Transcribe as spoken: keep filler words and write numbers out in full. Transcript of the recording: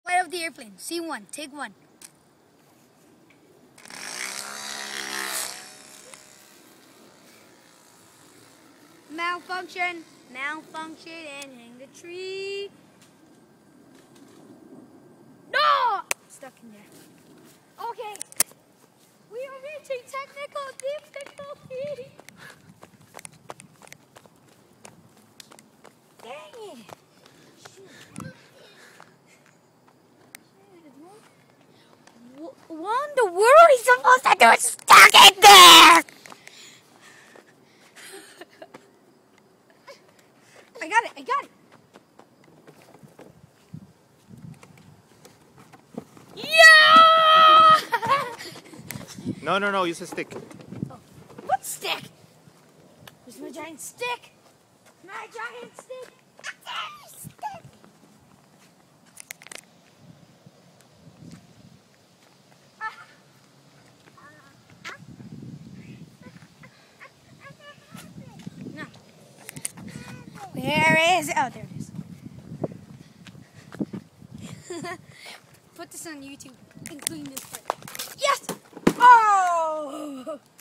Flight of the airplane. Scene one. Take one. Malfunction. Malfunction and hang the tree. No! Stuck in there. Okay. We are reaching technical difficulty. Dang it. What in the world are we supposed to do? It's stuck in there! I got it, I got it. Yeah! No, no, no, use a stick. Oh, what stick? Where's my giant stick? My giant stick. Stick. No. Where is it? Oh, there it is. Put this on YouTube, including this part. Yes! Oh!